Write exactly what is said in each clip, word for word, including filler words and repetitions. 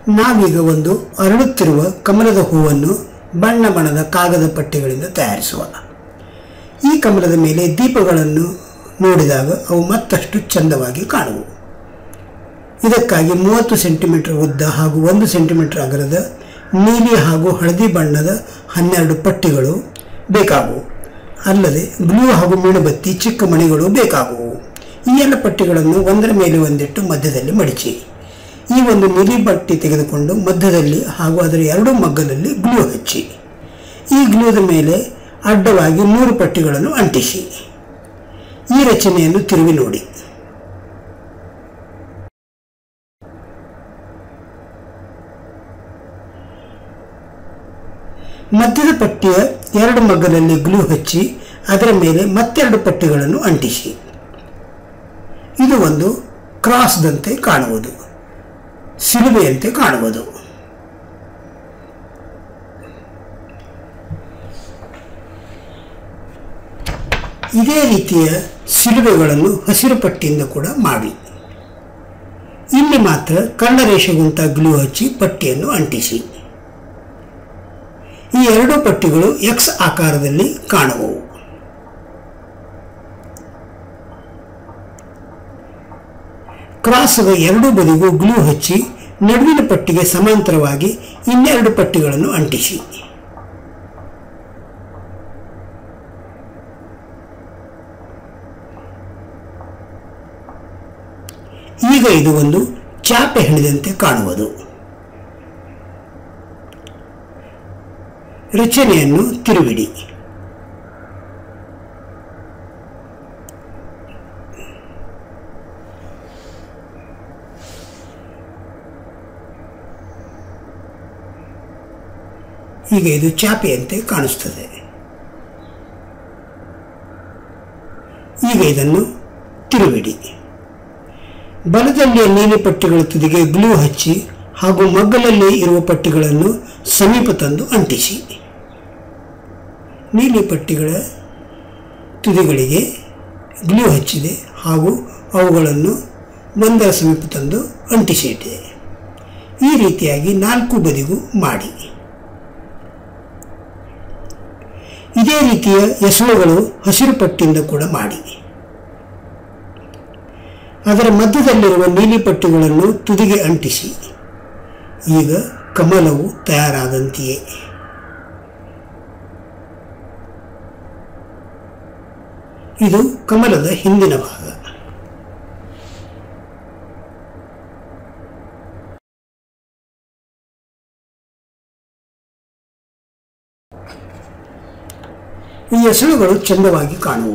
ನಾವೀಗ ಒಂದು ಅರಳುತ್ತಿರುವ ಕಮಲದ ಹೂವನ್ನು ಬಣ್ಣ ಬಣ್ಣದ ಕಾಗದ ಪಟ್ಟಿಗಳಿಂದ ತಯಾರಿಸುವ. ಈ ಕಮಲದ ಮೇಲೆ ದೀಪಗಳನ್ನು ನೋಡಿದಾಗ ಅವು ಮತ್ತಷ್ಟು ಚಂದವಾಗಿ ಕಾಣುವು. ಇದಕ್ಕಾಗಿ ಮೂವತ್ತು ಸೆಂಟಿಮೀಟರ್ ಉದ್ದ ಹಾಗೂ ಒಂದು ಸೆಂಟಿಮೀಟರ್ ಅಗಲದ ನೀಲಿ ಹಾಗೂ ಹಳದಿ ಬಣ್ಣದ ಹನ್ನೆರಡು ಪಟ್ಟಿಗಳು ಬೇಕಾಗುವು. ಅಲ್ಲದೆ ಗ್ಲೂ ಹಾಗೂ ಮೀಣಬತ್ತಿ ಚಿಕ್ಕ ಮಣಿಗಳು ಬೇಕಾಗುವು. ಈ ಎಲ್ಲ ಪಟ್ಟಿಗಳನ್ನು ಒಂದರ ಮೇಲೆ ಒಂದಿಟ್ಟು ಮಧ್ಯದಲ್ಲಿ ಮಡಿಚಿ ಈ ಒಂದು ನೀಲಿ ಪಟ್ಟಿ ತೆಗೆದುಕೊಂಡು ಮಧ್ಯದಲ್ಲಿ ಹಾಗೂ ಅದರ ಎರಡೂ ಮಗ್ಗಲಲ್ಲಿ ಗ್ಲೂ ಹಚ್ಚಿ ಈ ಗ್ಲೂದ ಮೇಲೆ ಅಡ್ಡವಾಗಿ ಮೂರು ಪಟ್ಟಿಗಳನ್ನು ಅಂಟಿಸಿ ಈ ರಚನೆಯನ್ನು ತಿರುವಿ ನೋಡಿ. ಮಧ್ಯದ ಪಟ್ಟಿಯ ಎರಡು ಮಗ್ಗಲಲ್ಲಿ ಗ್ಲೂ ಹಚ್ಚಿ ಅದರ ಮೇಲೆ ಮತ್ತೆರಡು ಪಟ್ಟಿಗಳನ್ನು ಅಂಟಿಸಿ. ಇದು ಒಂದು ಕ್ರಾಸ್ದಂತೆ ಕಾಣುವುದು, ಸಿಲುಬೆಯಂತೆ ಕಾಣುವುದು. ಇದೇ ರೀತಿಯ ಸಿಲುಬೆಗಳನ್ನು ಹಸಿರು ಪಟ್ಟಿಯಿಂದ ಕೂಡ ಮಾಡಿ. ಇಲ್ಲಿ ಮಾತ್ರ ಕರ್ಣ ರೇಷೆಗುಂಟ ಗ್ಲೂ ಹಚ್ಚಿ ಪಟ್ಟಿಯನ್ನು ಅಂಟಿಸಿ. ಈ ಎರಡೂ ಪಟ್ಟಿಗಳು ಎಕ್ಸ್ ಆಕಾರದಲ್ಲಿ ಕಾಣುವವು. ಕ್ರಾಸ್ದ ಎರಡೂ ಬದಿಗೂ ಗ್ಲೂ ಹಚ್ಚಿ ನಡುವಿನ ಪಟ್ಟಿಗೆ ಸಮಾಂತರವಾಗಿ ಇನ್ನೆರಡು ಪಟ್ಟಿಗಳನ್ನು ಅಂಟಿಸಿ. ಈಗ ಇದು ಒಂದು ಚಾಪೆ ಹೆಣೆದಂತೆ ಕಾಣುವುದು. ರಚನೆಯನ್ನು ತಿರುವಿಡಿ. ಈಗ ಇದು ಚಾಪೆಯಂತೆ ಕಾಣಿಸುತ್ತದೆ. ಈಗ ಇದನ್ನು ತಿರುವಿಡಿ. ಬಲದಲ್ಲಿಯ ನೀಲಿ ಪಟ್ಟಿಗಳ ತುದಿಗೆ ಗ್ಲೂ ಹಚ್ಚಿ ಹಾಗೂ ಮಗ್ಗಲಲ್ಲಿ ಇರುವ ಪಟ್ಟಿಗಳನ್ನು ಸಮೀಪ ತಂದು ಅಂಟಿಸಿ. ನೀಲಿ ಪಟ್ಟಿಗಳ ತುದಿಗಳಿಗೆ ಗ್ಲೂ ಹಚ್ಚಿದೆ ಹಾಗೂ ಅವುಗಳನ್ನು ಒಂದರ ಸಮೀಪ ತಂದು ಅಂಟಿಸಿ ಇಟ್ಟಿದೆ. ಈ ರೀತಿಯಾಗಿ ನಾಲ್ಕು ಬದಿಗೂ ಮಾಡಿ. ಇದೇ ರೀತಿಯ ಎಸಳುಗಳು ಹಸಿರು ಪಟ್ಟಿಯಿಂದ ಕೂಡ ಮಾಡಿ. ಅದರ ಮಧ್ಯದಲ್ಲಿರುವ ನೀಲಿ ಪಟ್ಟಿಗಳನ್ನು ತುದಿಗೆ ಅಂಟಿಸಿ. ಈಗ ಕಮಲವು ತಯಾರಾದಂತೆಯೇ. ಇದು ಕಮಲದ ಹಿಂದಿನ ಭಾಗ. ಈ ಎಸಳುಗಳು ಚಂದವಾಗಿ ಕಾಣುವು.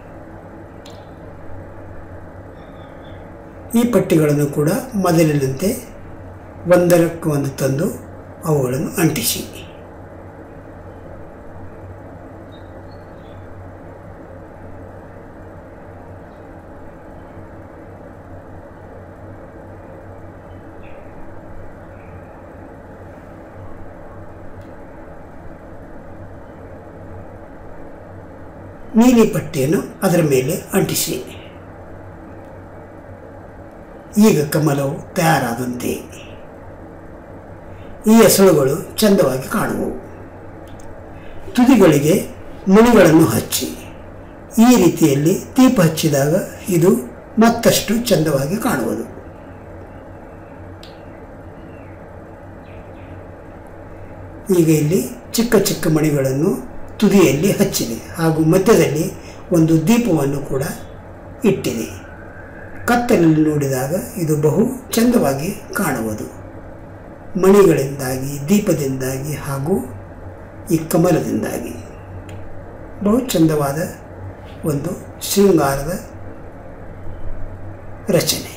ಈ ಪಟ್ಟಿಗಳನ್ನು ಕೂಡ ಮೊದಲಿನಂತೆ ಒಂದರಕ್ಕೆ ಒಂದು ತಂದು ಅವುಗಳನ್ನು ಅಂಟಿಸಿ. ನೀಲಿ ಪಟ್ಟಿಯನ್ನು ಅದರ ಮೇಲೆ ಅಂಟಿಸಿ. ಈಗ ಕಮಲವು ತಯಾರಾದಂತೆ. ಈ ಎಸಳುಗಳು ಚಂದವಾಗಿ ಕಾಣುವು. ತುದಿಗಳಿಗೆ ಮಣಿಗಳನ್ನು ಹಚ್ಚಿ ಈ ರೀತಿಯಲ್ಲಿ ದೀಪ ಹಚ್ಚಿದಾಗ ಇದು ಮತ್ತಷ್ಟು ಚಂದವಾಗಿ ಕಾಣುವುದು. ಈಗ ಇಲ್ಲಿ ಚಿಕ್ಕ ಚಿಕ್ಕ ಮಣಿಗಳನ್ನು ತುದಿಯಲ್ಲಿ ಹಚ್ಚಿದೆ ಹಾಗೂ ಮಧ್ಯದಲ್ಲಿ ಒಂದು ದೀಪವನ್ನು ಕೂಡ ಇಟ್ಟಿದೆ. ಕತ್ತಲಲ್ಲಿ ನೋಡಿದಾಗ ಇದು ಬಹು ಚಂದವಾಗಿ ಕಾಣುವುದು. ಮಣಿಗಳಿಂದಾಗಿ, ದೀಪದಿಂದಾಗಿ ಹಾಗೂ ಈ ಕಮಲದಿಂದಾಗಿ ಬಹು ಚಂದವಾದ ಒಂದು ಶೃಂಗಾರದ ರಚನೆ.